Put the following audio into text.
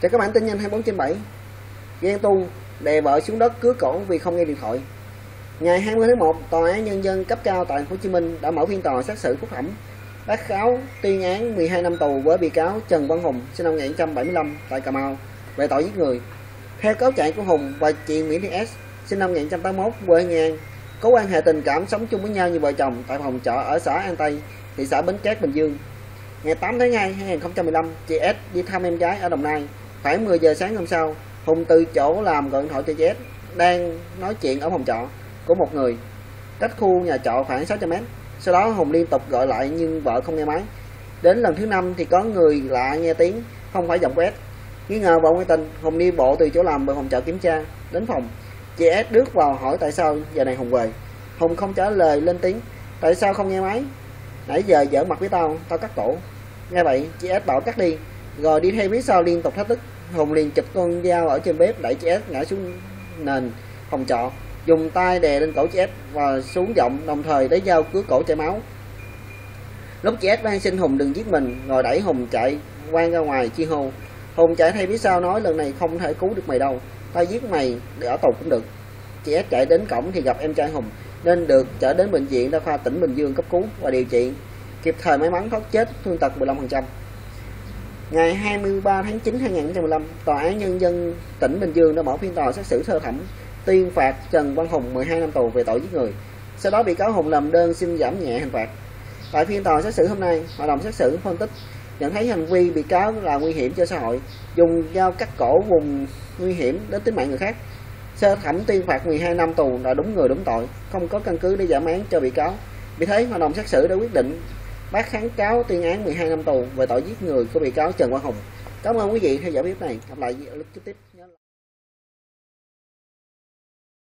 Cho các bản tin nhanh 24/7. Ghen tuông đè vợ xuống đất cứa cổ vì không nghe điện thoại. Ngày 20 tháng 1, Tòa án Nhân dân cấp cao tại Hồ Chí Minh đã mở phiên tòa xét xử phúc thẩm, bác kháo tuyên án 12 năm tù với bị cáo Trần Văn Hùng sinh năm 1975 tại Cà Mau về tội giết người. Theo cáo trạng của Hùng và chị Nguyễn Thị S sinh năm 1981 quê Nghệ An có quan hệ tình cảm sống chung với nhau như vợ chồng tại phòng trọ ở xã An Tây, thị xã Bến Cát, Bình Dương. Ngày 8 tháng 2 2015, chị S đi thăm em gái ở Đồng Nai. Khoảng 10 giờ sáng hôm sau, Hùng từ chỗ làm gọi điện thoại cho chị S đang nói chuyện ở phòng trọ của một người cách khu nhà trọ khoảng 600 m. Sau đó Hùng liên tục gọi lại nhưng vợ không nghe máy. Đến lần thứ 5 thì có người lạ nghe tiếng, không phải giọng của S. Nghi ngờ vợ ngoại tình, Hùng đi bộ từ chỗ làm về phòng trọ kiểm tra. Đến phòng, chị S bước vào hỏi tại sao giờ này Hùng về. Hùng không trả lời, lên tiếng: tại sao không nghe máy? Nãy giờ giở mặt với tao cắt cổ. Nghe vậy, chị S bảo cắt đi, rồi đi theo phía sau liên tục thách thức. Hùng liền chụp con dao ở trên bếp đẩy chị S ngã xuống nền phòng trọ, dùng tay đè lên cổ chị S và xuống giọng, đồng thời lấy dao cứa cổ chảy máu. Lúc chị S van xin Hùng đừng giết mình, rồi đẩy Hùng chạy quang ra ngoài chi hô. Hùng chạy theo phía sau nói: lần này không thể cứu được mày đâu, tao giết mày để ở tù cũng được. Chị S chạy đến cổng thì gặp em trai Hùng nên được chở đến bệnh viện đa khoa tỉnh Bình Dương cấp cứu và điều trị, kịp thời may mắn thoát chết, thương tật 15%. Ngày 23 tháng 9 2015, Tòa án Nhân dân tỉnh Bình Dương đã mở phiên tòa xét xử sơ thẩm, tuyên phạt Trần Văn Hùng 12 năm tù về tội giết người. Sau đó bị cáo Hùng làm đơn xin giảm nhẹ hình phạt. Tại phiên tòa xét xử hôm nay, hội đồng xét xử phân tích nhận thấy hành vi bị cáo là nguy hiểm cho xã hội, dùng dao cắt cổ vùng nguy hiểm đến tính mạng người khác. Sơ thẩm tuyên phạt 12 năm tù là đúng người đúng tội, không có căn cứ để giảm án cho bị cáo. Vì thế, hội đồng xét xử đã quyết định bác kháng cáo tuyên án 12 năm tù về tội giết người của bị cáo Trần Văn Hùng. Cảm ơn quý vị theo dõi clip này. Gặp lại ở clip tiếp.